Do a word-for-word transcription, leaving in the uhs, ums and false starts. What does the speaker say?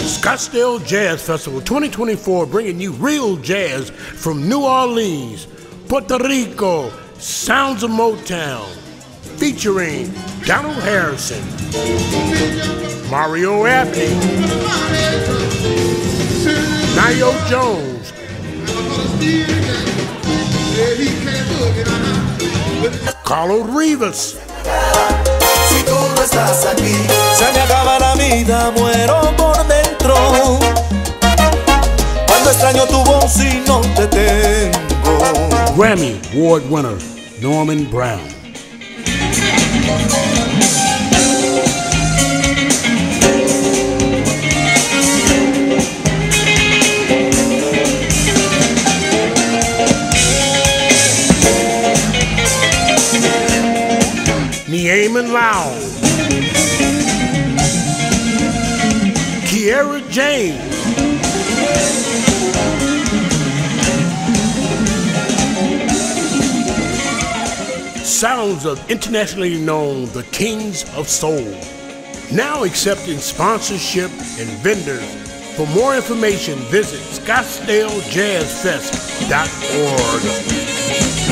Scottsdale Jazz Festival twenty twenty-four, bringing you real jazz from New Orleans, Puerto Rico, sounds of Motown, featuring Donald Harrison, Mario Abney, Nayo Jones, Carlos Rivas. Si tú no estás aquí, se me acaba la vida, muero por dentro. Cuando extraño tu voz y no te tengo. Grammy Award-winner Norman Brown. Neamen Lyles, Kiara Jayne, sounds of internationally known the Kings of Soul. Now accepting sponsorship and vendors. For more information, visit Scottsdale Jazz Fest dot org.